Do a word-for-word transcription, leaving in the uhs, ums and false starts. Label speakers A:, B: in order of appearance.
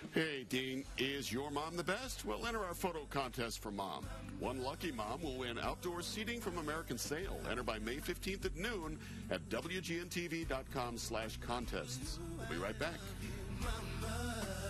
A: Hey, Dean, is your mom the best? Well, enter our photo contest for mom. One lucky mom will win outdoor seating from American Sail. Enter by May fifteenth at noon at W G N T V dot com slash contests. We'll be right back.